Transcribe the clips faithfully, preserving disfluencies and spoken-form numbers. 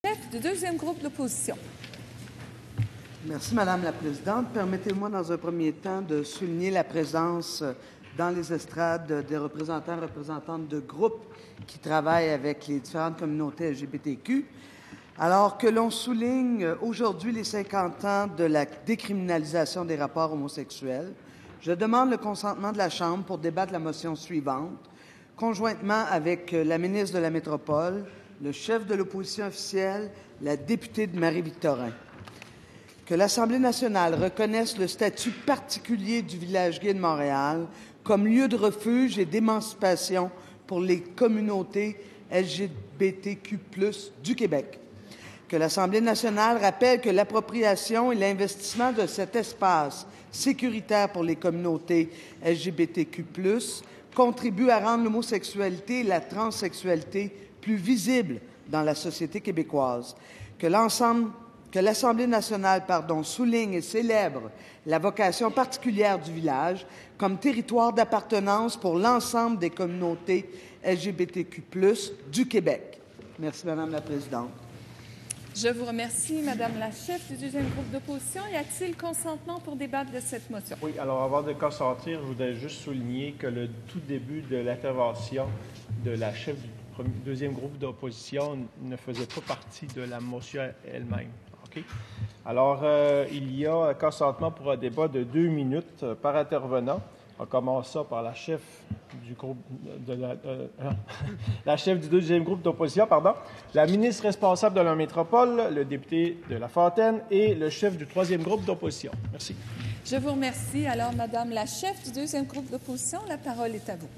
chef du deuxième groupe d'opposition. Merci, Madame la Présidente. Permettez-moi, dans un premier temps, de souligner la présence dans les estrades des représentants et représentantes de groupes qui travaillent avec les différentes communautés L G B T Q. Alors que l'on souligne aujourd'hui les cinquante ans de la décriminalisation des rapports homosexuels, je demande le consentement de la Chambre pour débattre la motion suivante, conjointement avec la ministre de la Métropole, le chef de l'opposition officielle, la députée de Marie-Victorin. Que l'Assemblée nationale reconnaisse le statut particulier du village gay de Montréal comme lieu de refuge et d'émancipation pour les communautés L G B T Q plus, du Québec. Que l'Assemblée nationale rappelle que l'appropriation et l'investissement de cet espace sécuritaire pour les communautés L G B T Q plus, contribuent à rendre l'homosexualité et la transsexualité plus visibles dans la société québécoise. Que l'ensemble que l'Assemblée nationale pardon, souligne et célèbre la vocation particulière du village comme territoire d'appartenance pour l'ensemble des communautés L G B T Q plus, du Québec. Merci, Madame la Présidente. Je vous remercie, Madame la chef du deuxième groupe d'opposition. Y a-t-il consentement pour débattre de cette motion? Oui, alors avant de consentir, je voudrais juste souligner que le tout début de l'intervention de la chef du premier, deuxième groupe d'opposition ne faisait pas partie de la motion elle-même. Okay? Alors, euh, il y a un consentement pour un débat de deux minutes euh, par intervenant. On commence ça par la chef du groupe de la, euh, la chef du deuxième groupe d'opposition, pardon, la ministre responsable de la métropole, le député de La Fontaine et le chef du troisième groupe d'opposition. Merci. Je vous remercie. Alors, Madame la chef du deuxième groupe d'opposition, la parole est à vous.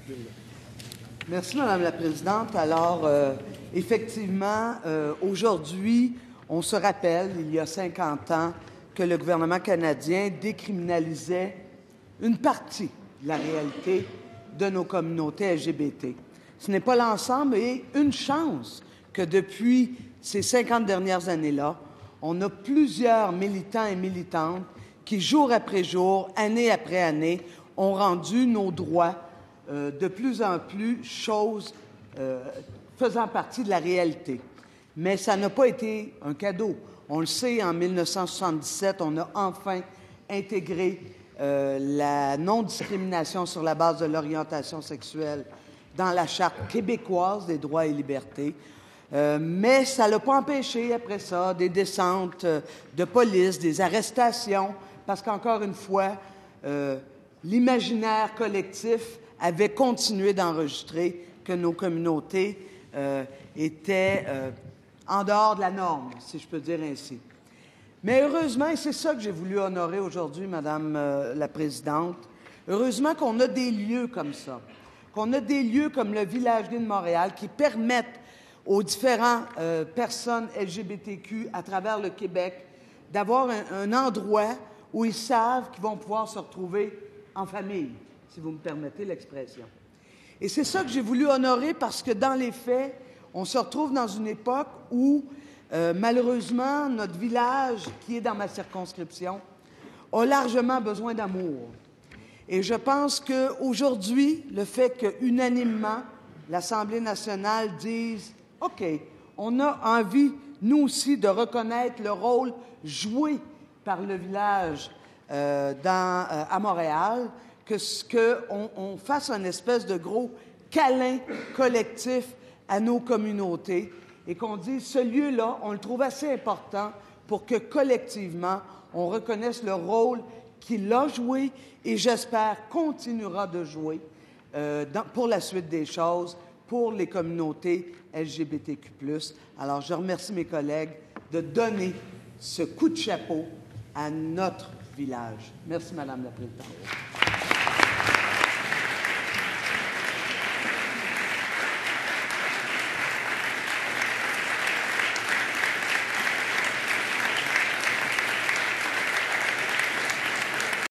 Merci, Madame la Présidente. Alors, euh, effectivement, euh, aujourd'hui, on se rappelle, il y a cinquante ans, que le gouvernement canadien décriminalisait une partie de la réalité de nos communautés L G B T. Ce n'est pas l'ensemble et une chance que depuis ces cinquante dernières années-là, on a plusieurs militants et militantes qui, jour après jour, année après année, ont rendu nos droits euh, de plus en plus choses euh, faisant partie de la réalité. Mais ça n'a pas été un cadeau. On le sait, en mille neuf cent soixante-dix-sept, on a enfin intégré euh, la non-discrimination sur la base de l'orientation sexuelle dans la Charte québécoise des droits et libertés. Euh, mais ça ne l'a pas empêché, après ça, des descentes de police, des arrestations, parce qu'encore une fois, euh, l'imaginaire collectif avait continué d'enregistrer que nos communautés euh, étaient euh, en dehors de la norme, si je peux dire ainsi. Mais heureusement, et c'est ça que j'ai voulu honorer aujourd'hui, Madame euh, la Présidente, heureusement qu'on a des lieux comme ça, qu'on a des lieux comme le Village gay de Montréal qui permettent aux différentes euh, personnes L G B T Q à travers le Québec d'avoir un, un endroit où ils savent qu'ils vont pouvoir se retrouver en famille, si vous me permettez l'expression. Et c'est ça que j'ai voulu honorer parce que dans les faits, on se retrouve dans une époque où, euh, malheureusement, notre village, qui est dans ma circonscription, a largement besoin d'amour. Et je pense qu'aujourd'hui, le fait qu'unanimement, l'Assemblée nationale dise « OK, on a envie, nous aussi, de reconnaître le rôle joué par le village euh, dans, euh, à Montréal », que qu'on on fasse un espèce de gros câlin collectif à nos communautés et qu'on dise ce lieu-là, on le trouve assez important pour que collectivement, on reconnaisse le rôle qu'il a joué et j'espère continuera de jouer euh, dans, pour la suite des choses pour les communautés L G B T Q plus. Alors, je remercie mes collègues de donner ce coup de chapeau à notre village. Merci, Madame la Présidente.